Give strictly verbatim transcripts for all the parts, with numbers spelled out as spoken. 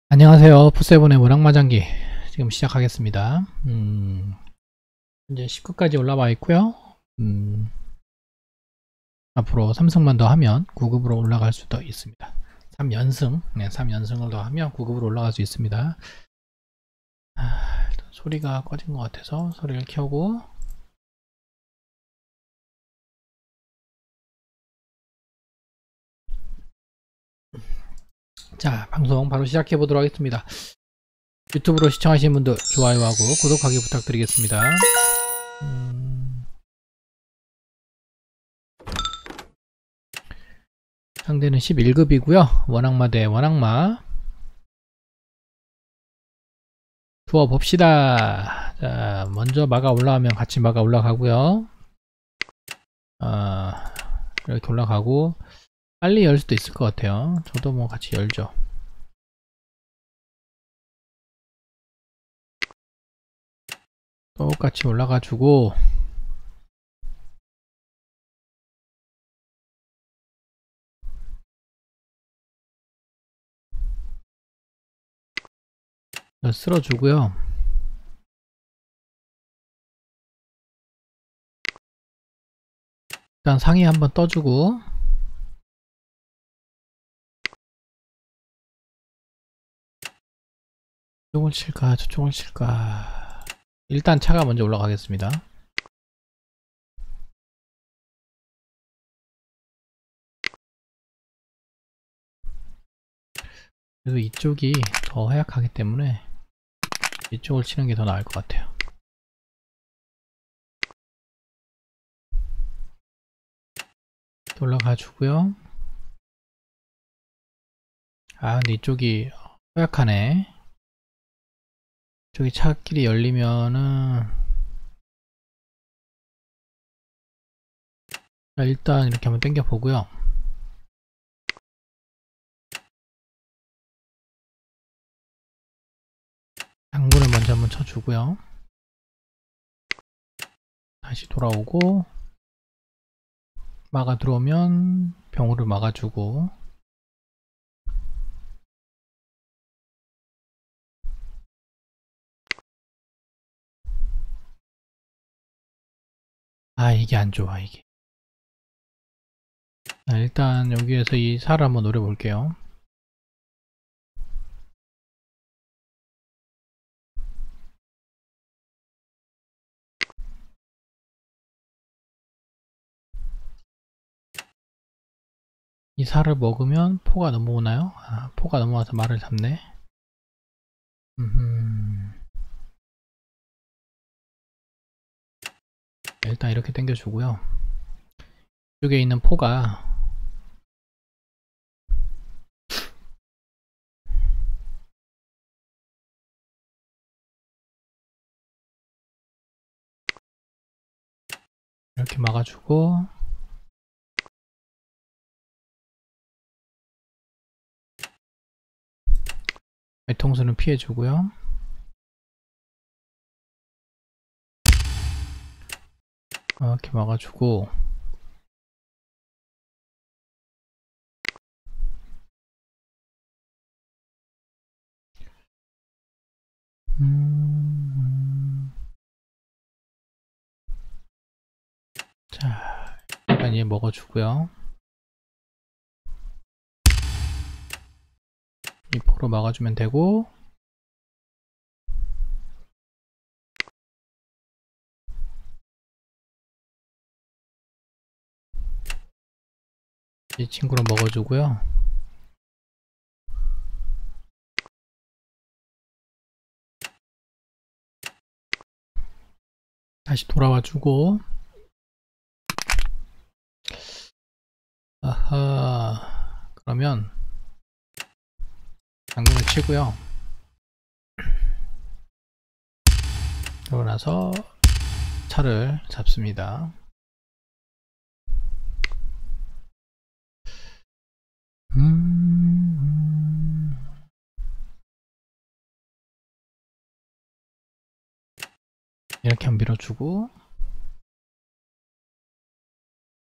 안녕하세요. 푸세븐의 문학마장기 지금 시작하겠습니다. 음, 현재 십 급까지 올라와 있고요. 음, 앞으로 삼 승만 더 하면 구 급으로 올라갈 수도 있습니다. 삼 연승, 네, 삼 연승을 더 하면 구 급으로 올라갈 수 있습니다. 아, 일단 소리가 꺼진 것 같아서 소리를 켜고. 자, 방송 바로 시작해 보도록 하겠습니다. 유튜브로 시청하시는 분들 좋아요하고 구독하기 부탁드리겠습니다. 음, 상대는 십일 급이고요. 원악마 대 원악마 두어 봅시다. 자, 먼저 마가 올라가면 같이 마가 올라가고요. 아, 이렇게 올라가고 빨리 열 수도 있을 것 같아요. 저도 뭐 같이 열죠. 똑같이 올라가주고 쓸어주고요. 일단 상위 한번 떠주고 저쪽을 칠까 저쪽을 칠까. 일단 차가 먼저 올라가겠습니다. 그래도 이쪽이 더 허약하기 때문에 이쪽을 치는 게 더 나을 것 같아요. 올라가 주고요. 아, 근데 이쪽이 허약하네. 저기 차길이 열리면은 자, 일단 이렇게 한번 당겨 보고요. 당분을 먼저 한번 쳐주고요. 다시 돌아오고 막아 들어오면 병으로 막아주고 아 이게 안 좋아 이게. 자, 일단 여기에서 이 살을 한번 노려 볼게요. 이 살을 먹으면 포가 넘어오나요? 아, 포가 넘어와서 말을 잡네. 음흠. 일단 이렇게 당겨 주고요. 이쪽에 있는 포가 이렇게 막아주고 외통수는 피해주고요. 이렇게 막아주고 음... 자 일단 얘 먹어주고요. 이 포로 막아주면 되고 이 친구를 먹어주고요. 다시 돌아와주고 아하 그러면 당근을 치고요. 그러고 나서 차를 잡습니다. 음... 이렇게 한번 밀어주고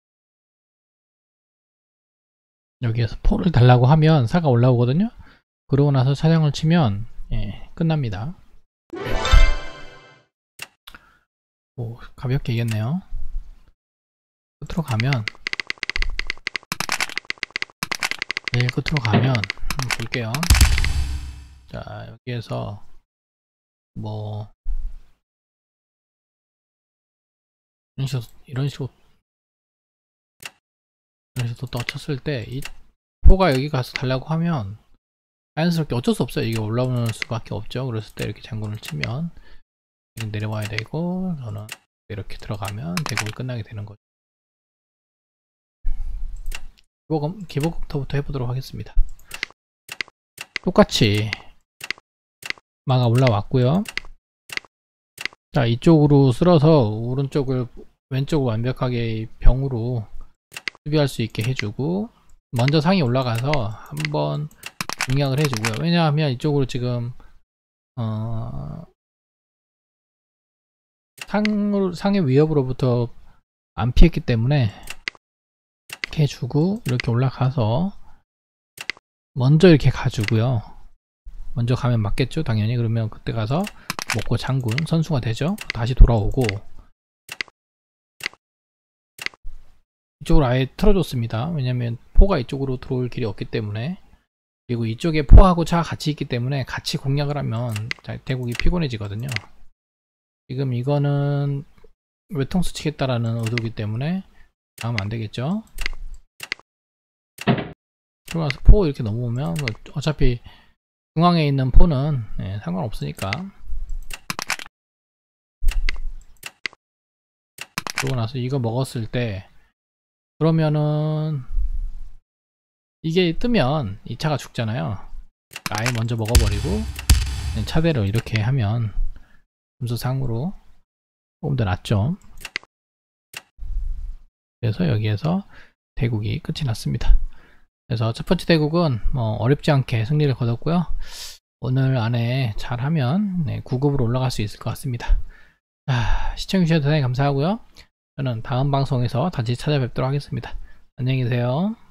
여기에서 포를 달라고 하면 사가 올라오거든요. 그러고 나서 차량을 치면 예, 끝납니다. 오, 가볍게 이겼네요. 끝으로 가면 제일 끝으로 가면 한번 볼게요. 자, 여기에서 뭐 이런 식으로 이런 식으로 이런 식으로 떠쳤을 때 이 포가 여기 가서 달라고 하면 자연스럽게 어쩔 수 없어요. 이게 올라오는 수밖에 없죠. 그랬을 때 이렇게 장군을 치면 내려와야 되고, 저는 이렇게 들어가면 대국이 끝나게 되는 거죠. 기본, 기본부터 해보도록 하겠습니다. 똑같이 마가 올라왔고요. 자, 이쪽으로 쓸어서 오른쪽을 왼쪽을 완벽하게 병으로 수비할 수 있게 해주고, 먼저 상이 올라가서 한번 공략을 해주고요. 왜냐하면 이쪽으로 지금 어, 상, 상의 위협으로부터 안 피했기 때문에 이렇게 해주고, 이렇게 올라가서 먼저 이렇게 가주고요. 먼저 가면 맞겠죠, 당연히. 그러면 그때 가서 먹고 장군 선수가 되죠. 다시 돌아오고 이쪽으로 아예 틀어줬습니다. 왜냐면 포가 이쪽으로 들어올 길이 없기 때문에. 그리고 이쪽에 포하고 차가 같이 있기 때문에 같이 공략을 하면 대국이 피곤해지거든요. 지금 이거는 외통수 치겠다라는 의도이기 때문에 하면 안되겠죠. 그러고 나서 포 이렇게 넘어오면 어차피 중앙에 있는 포는 네, 상관없으니까. 그러고 나서 이거 먹었을 때 그러면은 이게 뜨면 이 차가 죽잖아요. 아예 먼저 먹어버리고 차대로 이렇게 하면 점수상으로 조금 더 낫죠. 그래서 여기에서 대국이 끝이 났습니다. 그래서 첫 번째 대국은 뭐 어렵지 않게 승리를 거뒀고요. 오늘 안에 잘하면 네, 구 급으로 올라갈 수 있을 것 같습니다. 자, 시청해주셔서 대단히 감사하고요. 저는 다음 방송에서 다시 찾아뵙도록 하겠습니다. 안녕히 계세요.